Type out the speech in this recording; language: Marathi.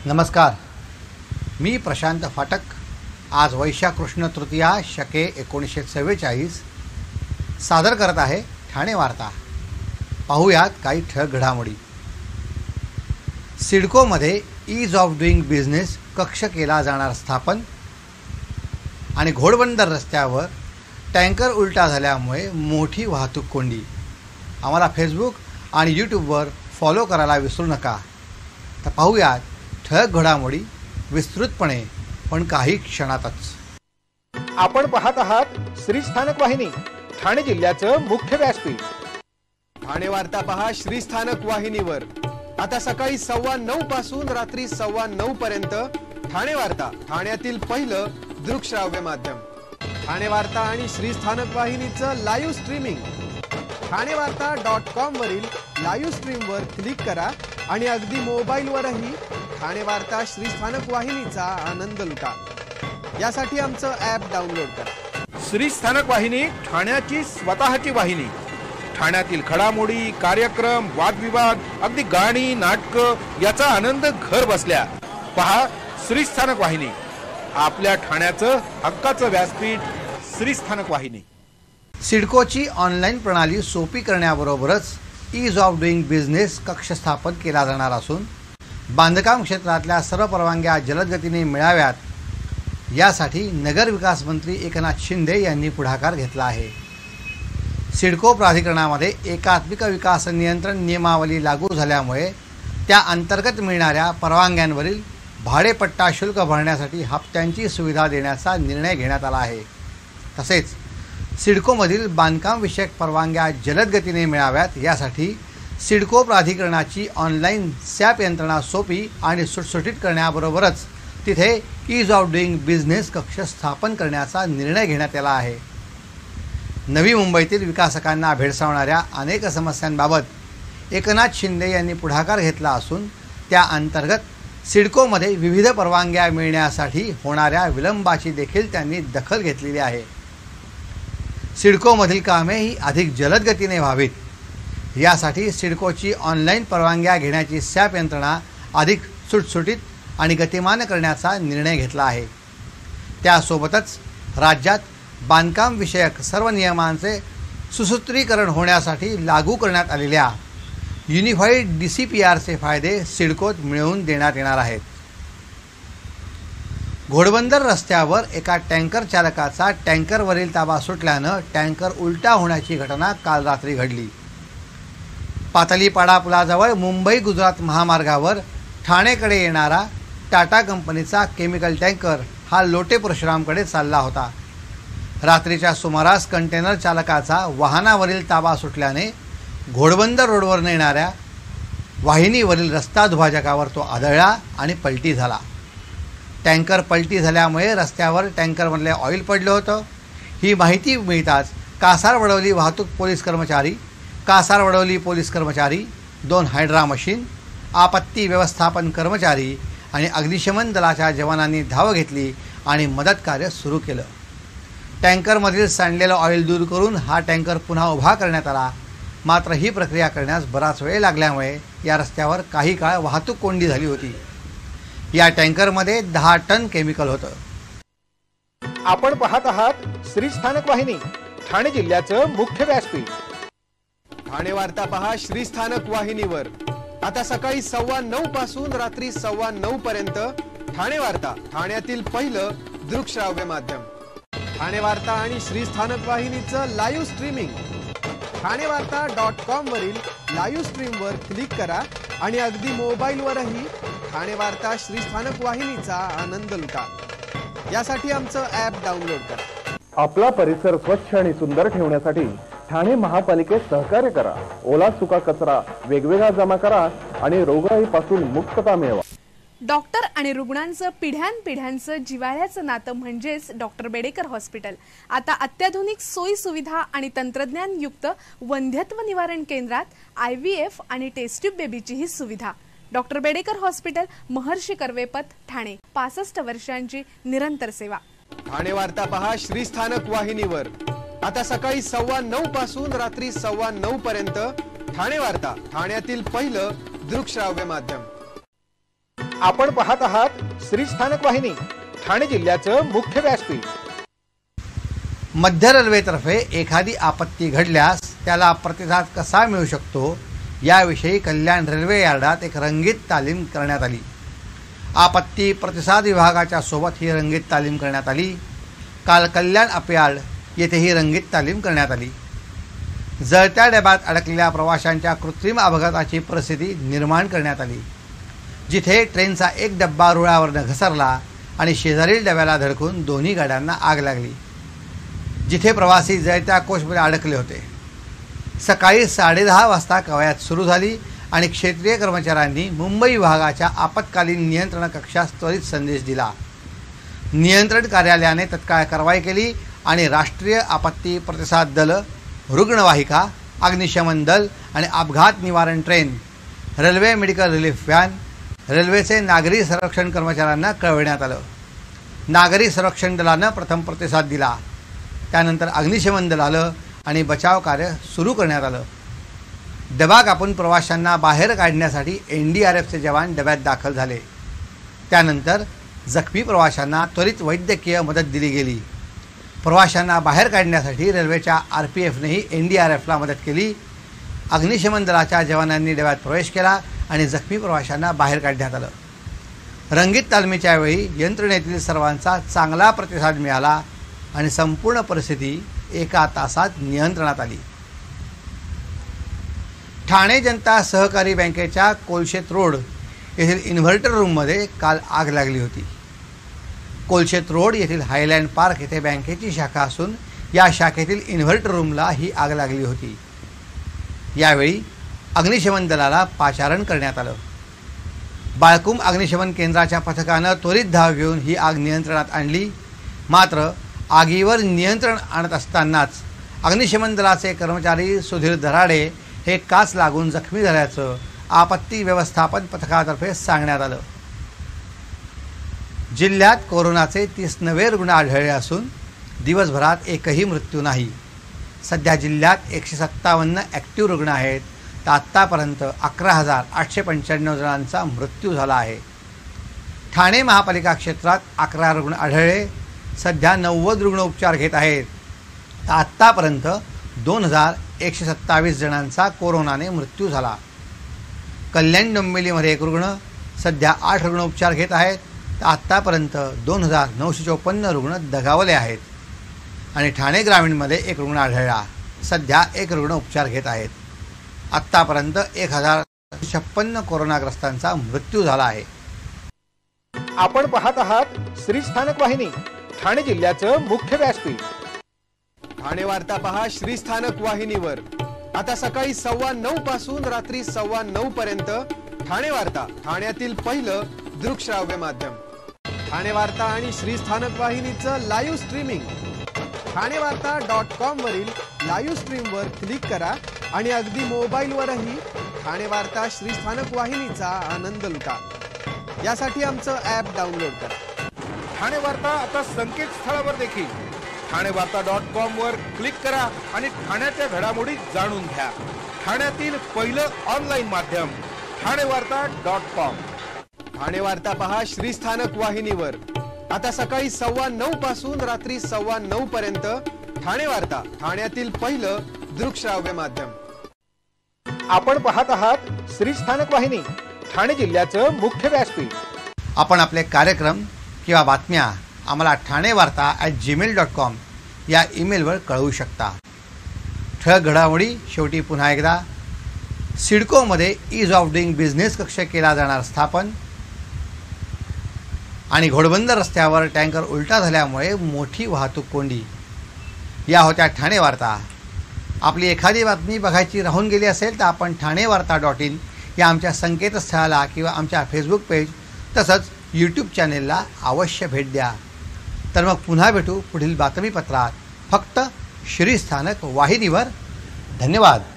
नमस्कार, मी प्रशांत फाटक। आज वैशाख कृष्ण तृतीया शके 1944 सादर करत आहे ठाणे वार्ता। पाहूयात काही ठळक घडामोडी। सिडकोमध्ये ईज ऑफ डुईंग बिझनेस कक्ष केला जाणार स्थापन आणि घोडबंदर रस्त्यावर टँकर उलटा झाल्यामुळे मोठी वाहतूक कोंडी। आम्हाला फेसबुक आणि यूट्यूबवर फॉलो करायला विसरू नका। तर पाहूयात ठळक घडामोडी विस्तृतपणे, पण काही क्षणातच। आपण पाहत आहात श्री स्थानक वाहिनी, ठाणे जिल्ह्याचं मुख्य व्यासपीठ। ठाणे वार्ता पहा श्री स्थानक वाहिनीवर। आता सकाळी 9:15 पासून रात्री 9:15 पर्यंत ठाणे वार्ता, ठाण्यातील पहिलं दृकश्राव्य माध्यम। ठाणे वार्ता आणि श्री स्थानक वाहिनीचं लाईव्ह स्ट्रीमिंग ठाणेवार्ता.com वरील लाईव्ह स्ट्रीमवर क्लिक करा आणि अगदी मोबाईलवरही ठाणे वार्ता श्री स्थानक वाहिनीचा आनंद लुटा। यासाठी आमचं ॲप डाउनलोड करा। श्री स्थानक वाहिनी ठाण्याची स्वतःची वाहिनी। ठाण्यातील घडामोडी, कार्यक्रम, वादविवाद, अगदी गाणी, नाटकं याचा आनंद घर बसल्या पहा। श्री स्थानक वाहिनी, आपल्या ठाण्याचं हक्काचं व्यासपीठ श्री स्थानक वाहिनी। सिडकोची ऑनलाईन प्रणाली सोपी करण्याबरोबरच ईज ऑफ डुईंग बिझनेस कक्ष स्थापन केला जाणार असून बांधकाम क्षेत्रातल्या सर्व परवानग्या जलद गतीने मिळाव्यात, यासाठी नगर विकास मंत्री एकनाथ शिंदे यांनी पुढाकार घेतला आहे। सिडको प्राधिकरणामध्ये एकात्मिक विकास नियंत्रण नियमावली लागू झाल्यामुळे त्या अंतर्गत मिळणाऱ्या परवानग्यांवरील भाडेपट्टा शुल्क भरण्यासाठी हप्त्यांची सुविधा देण्याचा निर्णय घेण्यात आला आहे। तसेच सिडकोमधील बांधकाम विषयक परवानग्या जलद गतीने मिळाव्यात, यासाठी सिडको प्राधिकरणाची ऑनलाईन सॅप यंत्रणा सोपी आणि सुटसुटीत करण्याबरोबरच तिथे ईज ऑफ डुईंग बिझनेस कक्ष स्थापन करण्याचा निर्णय घेण्यात आला आहे। नवी मुंबईतील विकासकांना भेडसावणाऱ्या अनेक समस्यांबाबत एकनाथ शिंदे यांनी पुढाकार घेतला असून त्या अंतर्गत सिडकोमध्ये विविध परवानग्या मिळण्यासाठी होणाऱ्या विलंबाची देखील त्यांनी दखल घेतलेली आहे। सिडकोमधील कामे ही अधिक जलद गतीने व्हावीत, यासाठी सिडकोची ऑनलाईन परवानग्या घेण्याची सॅप यंत्रणा अधिक सुटसुटीत आणि गतिमान करण्याचा निर्णय घेतला आहे। त्यासोबतच राज्यात बांधकाम विषयक सर्व नियमांचे सुसूत्रीकरण होण्यासाठी लागू करण्यात आलेल्या युनिफाईड DCPRचे फायदे सिडकोत मिळवून देण्यात येणार आहेत। घोडबंदर रस्त्यावर एका टँकर चालकाचा टँकरवरील ताबा सुटल्यानं टँकर उलटा होण्याची घटना काल रात्री घडली। पातळीपाडा पुलाजवळ मुंबई गुजरात महामार्गावर ठाणेकडे येणारा टाटा कंपनीचा केमिकल टँकर हा लोटे परशुरामकडे चालला होता। रात्रीच्या सुमारास कंटेनर चालकाचा वाहनावरील ताबा सुटल्याने घोडबंदर रोडवर येणाऱ्या वाहिनीवरील रस्ता दुभाजकावर तो आदळला आणि पलटी झाला। टँकर पलटी झाल्यामुळे रस्त्यावर टँकरमधले ऑइल पडलं होतं। ही माहिती मिळताच कासारवडवली वाहतूक पोलीस कर्मचारी, कासारवडवली पोलीस कर्मचारी, 2 हायड्रा मशीन, आपत्ती व्यवस्थापन कर्मचारी आणि अग्निशमन दलाच्या जवानांनी धाव घेतली आणि मदत कार्य सुरू केलं। टँकरमधील सांडलेलं ऑइल दूर करून हा टँकर पुन्हा उभा करण्यात आला। मात्र ही प्रक्रिया करण्यास बराच वेळ लागल्यामुळे या रस्त्यावर काही काळ वाहतूक कोंडी झाली होती। या टँकरमध्ये 10 टन केमिकल होतं। आपण पाहत आहात श्री स्थानक वाहिनी, ठाणे जिल्ह्याचं मुख्य व्यासपीठ। ठाणे वार्ता पहा श्री स्थानक वाहिनीवर। आता सकाळी 9:15 पासून रात्री 9:15 पर्यंत ठाणे वार्ता, ठाण्यातील पहिलं दृकश्राव्य माध्यम। ठाणे वार्ता आणि श्री स्थानक वाहिनीचं लाईव्ह स्ट्रीमिंग ठाणेवार्ता.com वरील लाईव्ह स्ट्रीमवर क्लिक करा आणि अगदी मोबाईलवरही ठाणे वार्ता श्री स्थानक वाहिनीचा आनंद लुटा। यासाठी आमचं ॲप डाउनलोड करा। आपला परिसर स्वच्छ आणि सुंदर ठेवण्यासाठी ठाणे महापालिकेत सहकार्य करा। ओला सुका कचरा वेगवेगळा जमा करा आणि रोगराईपासून मुक्तता मिळवा। डॉक्टर आणि रुग्णांचं पिढ्यानपिढ्यांचं जिव्हाळ्याचं नातं म्हणजेच डॉक्टर बेडेकर हॉस्पिटल आता अत्याधुनिक सोयी सुविधा आणि तंत्रज्ञान युक्त वंध्यत्व निवारण केंद्रात IVF आणि टेस्ट ट्यूब बेबीची ही सुविधा। Doctor Bedekar hospital, Maharshi Karve Path, Thane. 65 वर्षांची निरंतर सेवा। ठाणे वार्ता पहा श्री स्थानक वाहिनीवर। आता सकाळी 9:15 पासून रात्री 9:15 पर्यंत ठाणे वार्ता, ठाण्यातील पहिलं दृकश्राव्य माध्यम। आपण पाहत आहात श्री स्थानक वाहिनी, ठाणे जिल्ह्याचं मुख्य व्यासपीठ. मध्य रेल्वेतर्फे एखादी आपत्ती घडल्यास त्याला प्रतिसाद कसा मिळू शकतो याविषयी कल्याण रेल्वे यार्डात एक रंगीत तालीम करण्यात आली. आपत्ती प्रतिसाद विभागाच्या सोबत ही रंगीत तालीम करण्यात आली. काल कल्याण अपयार्ड येथे ही रंगीत तालीम करण्यात आली. जळत्या डब्यात अडकलेल्या प्रवाशांच्या कृत्रिम अपघाताची परिस्थिती निर्माण करण्यात आली, जिथे ट्रेनचा एक डब्बा रुळावरनं घसरला आणि शेजारील डब्याला धडकून दोन्ही गाड्यांना आग लागली, जिथे प्रवासी जळत्या कोचमध्ये अडकले होते. सकाळी 10:30 वाजता कवायत सुरू झाली आणि क्षेत्रीय कर्मचाऱ्यांनी मुंबई विभागाच्या आपत्कालीन नियंत्रण कक्षास त्वरित संदेश दिला. नियंत्रण कार्यालयाने तत्काळ कारवाई केली आणि राष्ट्रीय आपत्ती प्रतिसाद दल, रुग्णवाहिका, अग्निशमन दल आणि अपघात निवारण train, railway medical relief van, रेल्वेचे नागरी संरक्षण कर्मचाऱ्यांना कळविण्यात आलं. नागरी संरक्षण दलानं प्रथम प्रतिसाद दिला. त्यानंतर अग्निशमन दल आलं आणि बचाव कार्य सुरू करण्यात आलं. डबा कापून प्रवाशांना बाहेर काढण्यासाठी NDRFचे जवान डब्यात दाखल झाले. त्यानंतर जखमी प्रवाशांना त्वरित वैद्यकीय मदत दिली गेली. प्रवाशांना बाहेर काढण्यासाठी रेल्वेच्या RPFनेही NDRFला मदत केली. अग्निशमन दलाच्या जवानांनी डब्यात प्रवेश केला आणि जखमी प्रवाशांना बाहेर काढण्यात आलं. रंगीत तालमीच्या वेळी यंत्रणेतील सर्वांचा चांगला प्रतिसाद मिळाला आणि संपूर्ण परिस्थिती एका तासात नियंत्रणात आली. ठाणे जनता सहकारी बँकेच्या कोलशेत रोड येथील इन्व्हर्टर रूममध्ये काल आग लागली होती. कोलशेत रोड येथील हायलँड पार्क येथे बँकेची शाखा असून या शाखेतील इन्व्हर्टर रूमला ही आग लागली होती. यावेळी अग्निशमन दलाला पाचारण करण्यात आलं. बाळकुंभ अग्निशमन केंद्राच्या पथकानं त्वरित धाव घेऊन ही आग नियंत्रणात आणली. मात्र आगीवर नियंत्रण आणत असतानाच अग्निशमन दलाचे कर्मचारी सुधीर दराडे हे काच लागून जखमी झाल्याचं आपत्ती व्यवस्थापन पथकातर्फे सांगण्यात आलं. जिल्ह्यात कोरोनाचे 30 नवे रुग्ण आढळले असून दिवसभरात एकही मृत्यू नाही. सध्या जिल्ह्यात 157 ॲक्टिव्ह रुग्ण आहेत. तर आत्तापर्यंत 11,895 जणांचा मृत्यू झाला आहे. ठाणे महापालिका क्षेत्रात 11 रुग्ण आढळले. सध्या 90 रुग्ण उपचार घेत आहेत. तर आत्तापर्यंत 2,127 जणांचा कोरोनाने मृत्यू झाला. कल्याण डोंबिवलीमध्ये 1 रुग्ण, सध्या 8 रुग्ण उपचार घेत आहेत. तर आत्तापर्यंत 2,954 रुग्ण दगावले आहेत. आणि ठाणे ग्रामीणमध्ये 1 रुग्ण आढळला. सध्या 1 रुग्ण उपचार घेत आहेत. आत्तापर्यंत 1,056 कोरोनाग्रस्तांचा मृत्यू झाला आहे. आपण पाहत आहात श्री स्थानक वाहिनी, ठाणे जिल्ह्याचं मुख्य व्यासपीठ. ठाणे वार्ता पहा श्री स्थानक वाहिनीवर. आता सकाळी 9:15 पासून रात्री 9:15 पर्यंत ठाणे वार्ता, ठाण्यातील पहिलं दृकश्राव्य माध्यम. ठाणे वार्ता आणि श्री स्थानक वाहिनीचं लाईव्ह स्ट्रीमिंग ठाणेवार्ता.com वरील लाईव्ह स्ट्रीमवर क्लिक करा आणि अगदी मोबाईलवरही ठाणे वार्ता श्री स्थानक वाहिनीचा आनंद लुटा. यासाठी आमचं ॲप डाउनलोड करा. ठाणे वार्ता आता संकेतस्थळावर देखील ठाणेवार्ता.com वर क्लिक करा आणि ठाण्याच्या घडामोडी जाणून घ्या. ठाण्यातील पहिलं ऑनलाईन माध्यम ठाणेवार्ता.com. ठाणे वार्ता पहा श्री स्थानक वाहिनीवर. आता सकाळी 9:15 पासून रात्री 9:15 पर्यंत ठाणे वार्ता, ठाण्यातील पहिलं दृकश्राव्य माध्यम. आपण पाहत आहात श्री स्थानक वाहिनी, ठाणे जिल्ह्याचं मुख्य व्यासपीठ. आपण आपले कार्यक्रम किंवा बातम्या आम्हाला ठाणेवार्ता@gmail.com या ईमेलवर कळवू शकता. ठळक घडामोडी शेवटी पुन्हा एकदा. सिडकोमध्ये ईज ऑफ डुईंग बिझनेस कक्ष केला जाणार स्थापन. आणि घोडबंदर रस्त्यावर टँकर उलटा झाल्यामुळे मोठी वाहतूक कोंडी. या होत्या ठाणे वार्ता. आपली एखादी बातमी बघायची राहून गेली असेल तर आपण ठाणेवार्ता.in या आमच्या संकेतस्थळाला किंवा आमच्या फेसबुक पेज तसंच यूट्यूब चॅनेलला अवश्य भेट द्या. तर मग पुन्हा भेटू पुढील बातमीपत्रात, फक्त श्री स्थानक वाहिनीवर. धन्यवाद.